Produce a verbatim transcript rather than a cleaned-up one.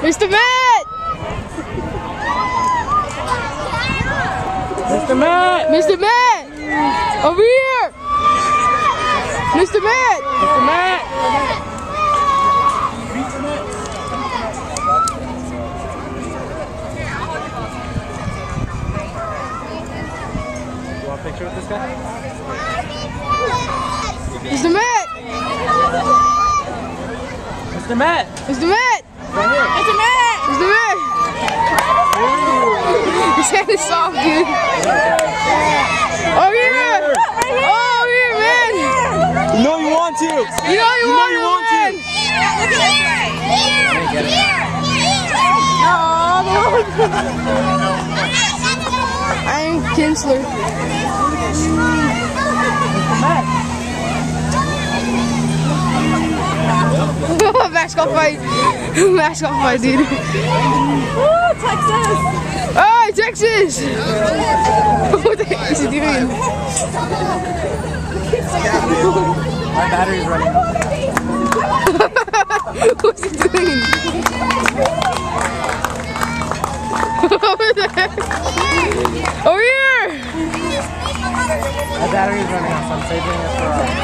Mister Matt! Mister Matt! Mister Matt! Over here! Mister Matt! Mister Matt! You want a picture with this guy? Mister Matt! Mister Matt! Mister Matt! Right here. Mister Matt! Mister Matt! His hand is soft, dude. Oh, here! Oh, here, man! You know you want to! You know you, you want, know you want man. to! Look at this way. I'm Kinsler. Mascot fight. Mascot fight, dude. Woo, Texas. Oh, Texas! What the heck is he doing? My battery's running out. What's he doing? What the heck? Over here! My battery's running out, so I'm saving it for uh,